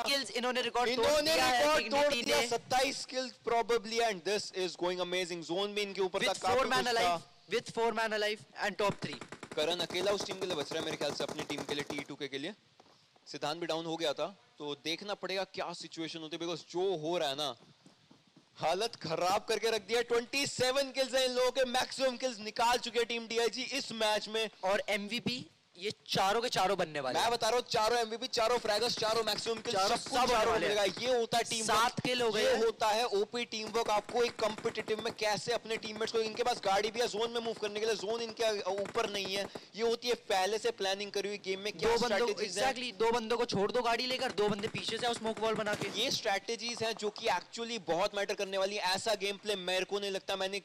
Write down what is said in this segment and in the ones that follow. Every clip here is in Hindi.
किल्स इन्होंने रिकॉर्ड इन्होंने रिकॉर्ड तोड़ दिया 27 kills probably and this is going amazing zone में इनके ऊपर तक काफी कुछ था with 4 man alive and top 3 Karan अकेला उस टीम के लिए बच रहा है मेरे ख्याल से अपनी टीम के लिए T2 के लिए सिद्धांत भी डाउन हो गया था तो देखना पड़ेगा क्या सिचुएशन होती है बिकॉज जो हो रहा है ना हालत खराब करके रख दिया 27 किल्स हैं इन लोगों के मैक्सिमम किल्स निकाल चुके हैं टीम DIG इस मैच में और MVP ये चारों के चारों बनने वाले मैं बता रहा हूँ चारों MVP चारों फ्रैगर्स चारों मैक्सिमम किल्स सब चारों मिलेगा ये होता है टीम 7 किल हो गए ये होता है ओपी टीम वर्क आपको एक कॉम्पिटिटिव में कैसे अपने टीममेट्स को इनके पास गाड़ी भी है जोन में मूव करने के लिए जोन इनके ऊपर नहीं है ये होती है पहले से प्लानिंग करी हुई गेम में क्या स्ट्रेटजीज है एग्जैक्टली 2 बंदों को छोड़ दो गाड़ी लेकर 2 बंदे पीछे से स्मोक वॉल बना के ये स्ट्रेटजीज हैं जो कि एक्चुअली बहुत मैटर करने वाली है ऐसा गेम प्ले मेरे को नहीं लगता मैंने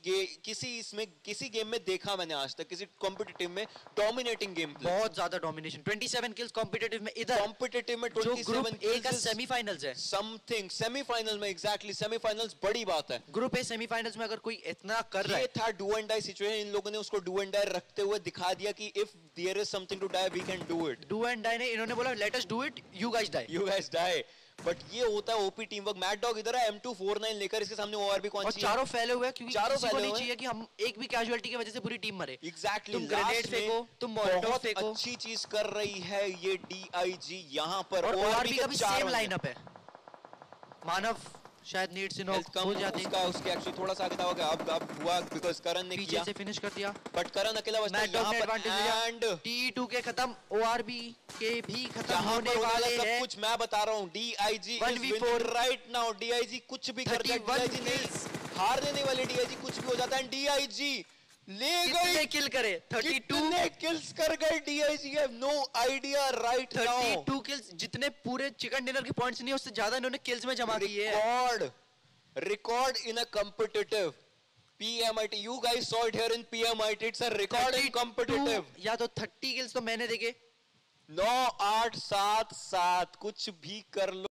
किसी गेम में देखा मैंने आज तक किसी कॉम्पिटिटिव में डोमिनेटिंग गेम प्ले बहुत ज्यादा डोमिनेशन 27 किल्स कॉम्पिटिटिव में इधर कॉम्पिटिटिव में 27 किल्स का सेमीफाइनल्स है समथिंग सेमीफाइनल में एग्जैक्टली सेमीफाइनल्स बड़ी बात है ग्रुप ए सेमीफाइनल्स में अगर कोई इतना कर रहा है ये था डू एंड डाई सिचुएशन इन लोगों ने उसको डू एंड डाई रखते हुए दिखा दिया कि if there is something to die we can do it do and die ने इन्होंने बोला let us do it you guys die but ये होता है OP team work mad dog इधर है M249 लेकर इसके सामने ORB कौन सी चारों फैले हुए हैं क्योंकि चारों फैले नहीं चाहिए कि हम एक भी कैजुअलिटी की वजह से पूरी टीम मरे एग्जैक्टली तुम ग्रेनेड फेंको तुम मोलोटोव फेंको अच्छी चीज कर रही है ये DIG यहां पर और ORB का भी सेम लाइनअप है मानव शायद नीड से नॉक हो जाती है उसके एक्चुअली थोड़ा सा आगे था अब हुआ बिकॉज़ करण ने पीछे से फिनिश कर दिया बट करण अकेला बचता है यहां पर एंड T2 के खत्म ORB के भी खत्म होने वाले हैं सब कुछ मैं बता रहा हूं DIG is winning right now DIG कुछ भी कर सकता है DIG नहीं हार देने वाले DIG कुछ भी हो जाता है DIG ले गए किल करे 32 किल्स कर गए DIG have no idea right now 32 kills जितने पूरे चिकन डिनर के पॉइंट्स नहीं उससे ज्यादा इन्होंने किल्स में जमा किए हैं record in a competitive PMIT you guys saw it here in PMIT it's a record in competitive या तो 30 किल्स तो मैंने देखे 9 8 7 7 कुछ भी कर लो